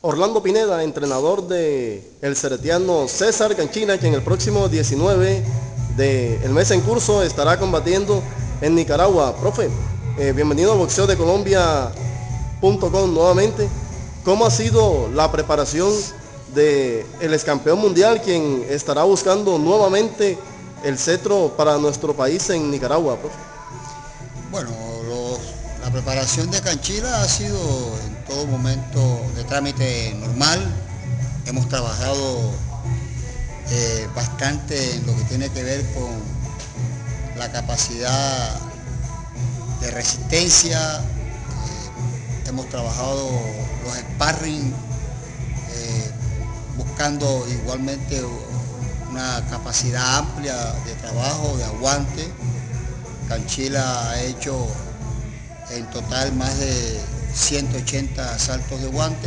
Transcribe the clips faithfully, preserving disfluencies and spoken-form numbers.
Orlando Pineda, entrenador de el ceretiano César Canchila, quien el próximo diecinueve del mes en curso estará combatiendo en Nicaragua. Profe, eh, bienvenido a boxeo de colombia punto com nuevamente. ¿Cómo ha sido la preparación del ex campeón mundial, quien estará buscando nuevamente el cetro para nuestro país en Nicaragua, profe? Bueno, los, la preparación de Canchila ha sido en todo momento de trámite normal. Hemos trabajado eh, bastante en lo que tiene que ver con la capacidad de resistencia. Eh, hemos trabajado los sparring, eh, buscando igualmente una capacidad amplia de trabajo, de aguante. Canchila ha hecho en total más de ciento ochenta saltos de guante,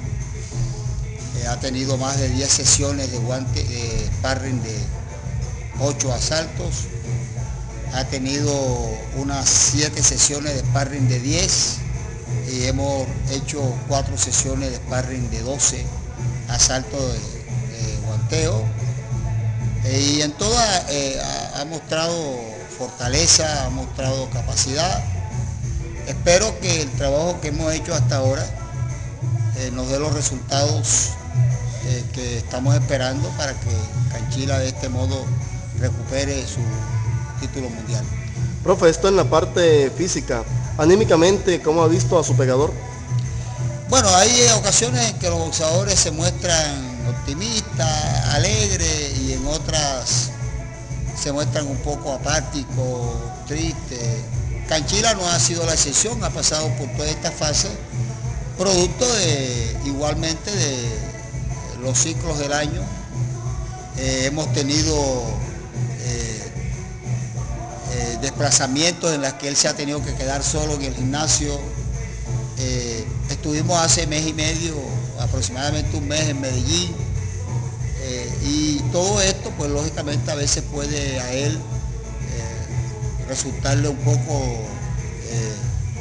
eh, ha tenido más de diez sesiones de guante, de sparring de ocho asaltos, ha tenido unas siete sesiones de sparring de diez y hemos hecho cuatro sesiones de sparring de doce asaltos de, de guanteo, eh, y en todas eh, ha, ha mostrado fortaleza, ha mostrado capacidad. Espero que el trabajo que hemos hecho hasta ahora eh, nos dé los resultados eh, que estamos esperando para que Canchila de este modo recupere su título mundial. Profe, esto en la parte física, anímicamente, ¿cómo ha visto a su pegador? Bueno, hay ocasiones en que los boxeadores se muestran optimistas, alegres, y en otras se muestran un poco apáticos, tristes. Canchila no ha sido la excepción, ha pasado por toda esta fase, producto de igualmente de los ciclos del año. Eh, hemos tenido eh, eh, desplazamientos en los que él se ha tenido que quedar solo en el gimnasio. Eh, estuvimos hace mes y medio, aproximadamente un mes en Medellín, eh, y todo esto pues lógicamente a veces puede a él eh, resultarle un poco eh,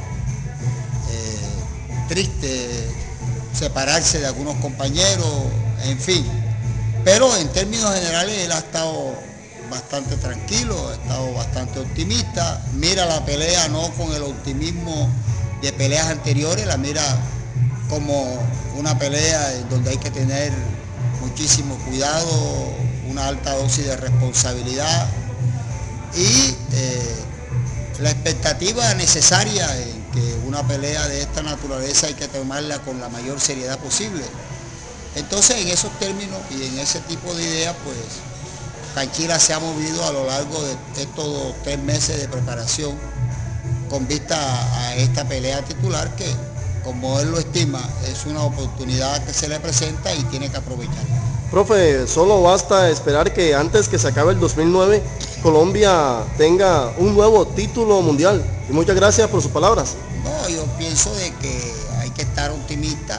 eh, triste separarse de algunos compañeros, en fin, pero en términos generales él ha estado bastante tranquilo, ha estado bastante optimista, mira la pelea no con el optimismo de peleas anteriores, la mira como una pelea en donde hay que tener muchísimo cuidado, una alta dosis de responsabilidad y eh, la expectativa necesaria en que una pelea de esta naturaleza hay que tomarla con la mayor seriedad posible. Entonces, en esos términos y en ese tipo de ideas, pues Canchila se ha movido a lo largo de estos tres meses de preparación con vista a esta pelea titular que, como él lo estima, es una oportunidad que se le presenta y tiene que aprovechar. Profe, solo basta esperar que antes que se acabe el dos mil nueve, Colombia tenga un nuevo título mundial. Y muchas gracias por sus palabras. No, yo pienso de que hay que estar optimista.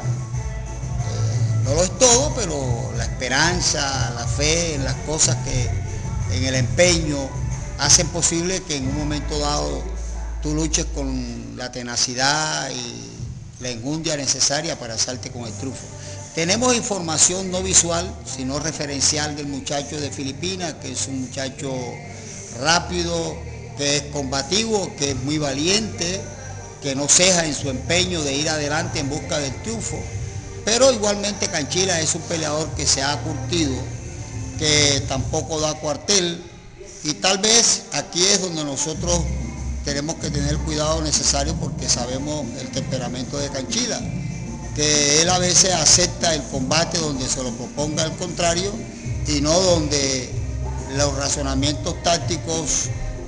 Eh, no lo es todo, pero la esperanza, la fe en las cosas que, en el empeño, hacen posible que en un momento dado tú luches con la tenacidad y la enjundia necesaria para salarte con el triunfo. Tenemos información no visual, sino referencial del muchacho de Filipinas, que es un muchacho rápido, que es combativo, que es muy valiente, que no ceja en su empeño de ir adelante en busca del triunfo. Pero igualmente Canchila es un peleador que se ha curtido, que tampoco da cuartel, y tal vez aquí es donde nosotros tenemos que tener el cuidado necesario porque sabemos el temperamento de Canchila, que él a veces acepta el combate donde se lo proponga el contrario y no donde los razonamientos tácticos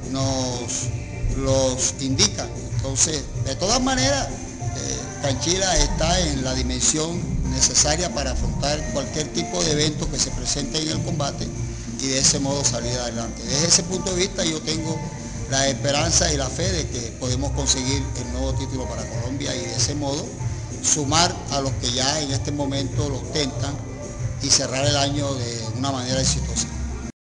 nos los indican. Entonces, de todas maneras, eh, Canchila está en la dimensión necesaria para afrontar cualquier tipo de evento que se presente en el combate y de ese modo salir adelante. Desde ese punto de vista yo tengo la esperanza y la fe de que podemos conseguir el nuevo título para Colombia y de ese modo sumar a los que ya en este momento lo ostentan y cerrar el año de una manera exitosa.